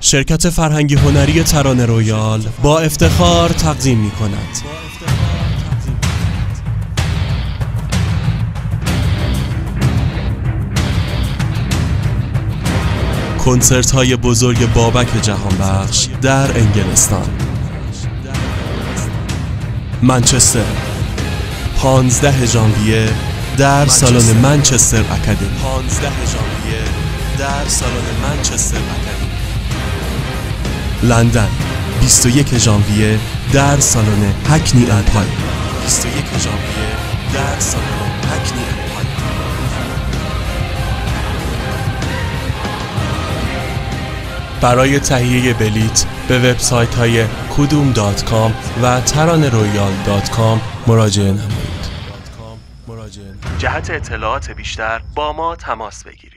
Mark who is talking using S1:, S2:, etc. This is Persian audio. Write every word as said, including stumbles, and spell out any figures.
S1: شرکت فرهنگی هنری ترانه رویال با افتخار تقدیم می کند کنسرت های بزرگ بابک جهانبخش در انگلستان. منچستر، پانزده ژانویه در سالن منچستر اکادمی. پانزده ژانویه در سالن منچستر اکادمی. لندن، بیست و یک ژانویه در سالن هکنی امپایر. بیست و یک ژانویه در سالن هکنی امپایر. برای تهیه بلیت به وبسایت های کدوم دات کام و ترانه رویال دات کام مراجعه نمایید. جهت اطلاعات بیشتر با ما تماس بگیرید.